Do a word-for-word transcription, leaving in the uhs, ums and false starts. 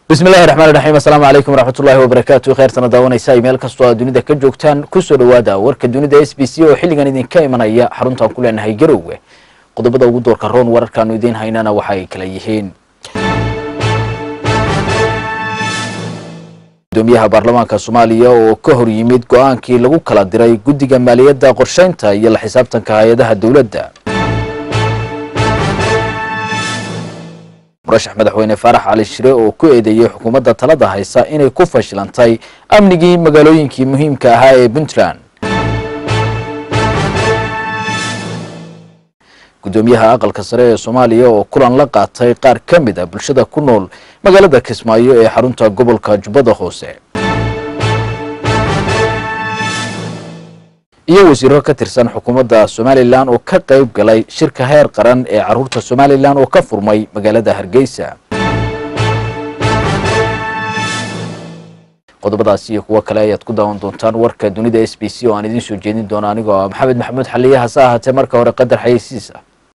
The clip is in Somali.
بسم الله الرحمن الرحيم. السلام عليكم ورحمة الله وبركاته. خير سنة داونيسا إيميل كستو دونيدا ka joogtaan ku soo dhawaada warka dunida S B C oo xilligan idin ka imanaya xarunta ku leenahay Garowe. Qodobada ugu doorka roon wararkan idin haynana waxa ay kala yihiin. Gudoomiyaha baarlamaanka Soomaaliya oo ka hor yimid go'aankii lagu kala diray guddiga maaliyadda qorsheynta iyo la xisaabtanka hay'adaha dawladda. مرشح مدحوينه فارح علي شري oo ku eedeeyay xukuumadda talada haysa inay ku fashilantay amnigii magaalooyinkii muhiimka ahaa ee Puntland. Gudoomiyaha aqalka sare ee Soomaaliya oo kulan la qaatay qaar ka mid ah bulshada ku nool magaalada Kismaayo ee xarunta gobolka Jubbada Hoose. iyo wasiiro ka tirsan xukuumadda Somaliland oo ka qayb galay shirka heer qaran ee caruurta Somaliland oo ka furmay magaalada Hargeysa. qodobadaasi iyo kuwa kale ayaad ku daawan doontaan warka dunida S B C oo aan idin soo jeedin doono anigoo Maxamed Maxamuud Xaliye hase ahaatee marka hore qadar xayeysiis ah.